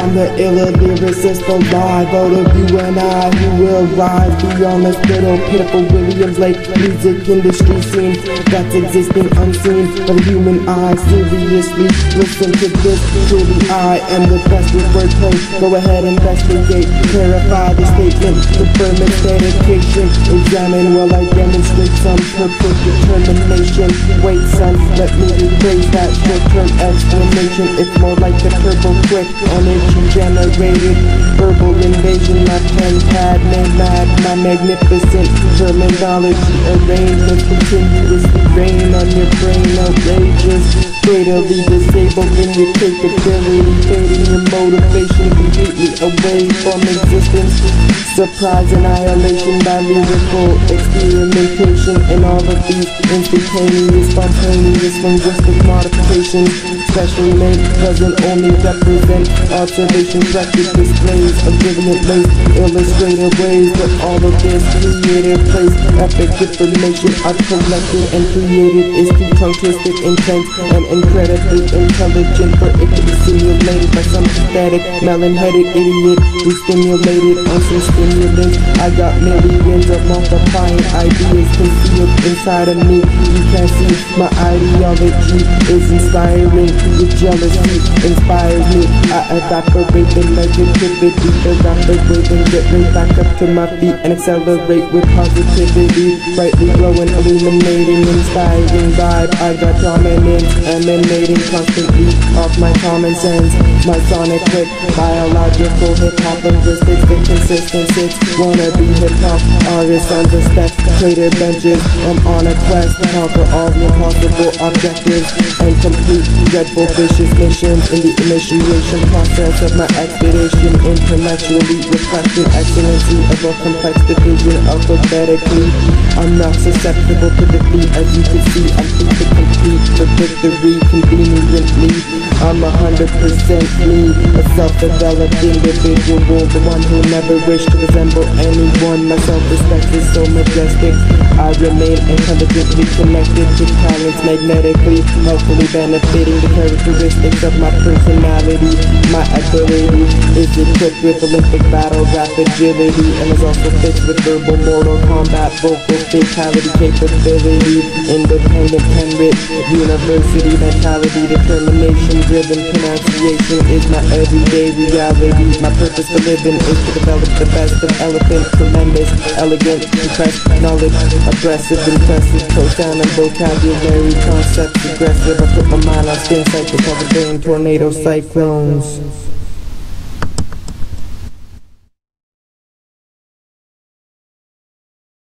I'm the iller lyricist alive. Out of you and I, who will rise beyond this little pitiful Williams Lake music industry scene that's existing unseen by the human eye. Seriously, listen to this. Truly, I am the best with wordplay. Go ahead, investigate, clarify the statement, confirm its dedication. Examine while I demonstrate some perfect determination. Wait, son, let me rephrase that short-term explanation. It's more like the turbo quick energy generated verbal invasion. My pen pad made mad, my magnificent terminology arrangements continuously rain on your brain. Outrageous, fatally disabled in your capability, fading your motivation completely away from existence. Surprise annihilation by lyrical experimentation, and all of these instantaneous, spontaneous linguistic modifications, specially made, doesn't only represent observation, record displays of brilliant lace, illustrative ways. But all of this creative place, epic information I've collected and created is too tongue-twisted, intense, and incredibly intelligent for it to be simulated by some pathetic, melon-headed idiot who stimulated on some stimulants. I got millions of multiplying ideas concealed inside of me. You can't see my ideology is inspiring. Your jealousy inspires me. I evaporate the negativity, evaporate and get right back up to my feet and accelerate with positivity. Brightly glowing, illuminating, inspiring vibe. I got dominance emanating constantly off my common sense. My sonic click, biological hip-hop linguistics, the consistency. Wanna be hip-hop artists on the step, crater benches. I'm on a quest to conquer all the impossible objectives and complete dreadful vicious missions. In the initiation process of my expedition, intellectually reflecting excellency of a complex division alphabetically. I'm not susceptible to defeat, as you can see. I'm free to compete for victory conveniently. I'm 100% me, a self-developed individual, the one who never wished to resemble anyone. My self-respect is so majestic. I remain intelligently connected to talents magnetically, helpfully benefiting the characteristics of my personality. My ability is equipped with Olympic battle rap agility, and is also fixed with verbal Mortal Kombat vocal fatality capability. Independent pen-writ university mentality, determination driven pronunciation is my everyday reality. My purpose for living is to develop the best of elephant, tremendous, elegant, compressed knowledge, aggressive, impressive, profound and vocabulary concepts aggressive. I put my mind on spin cycles, all the brain tornado cyclones.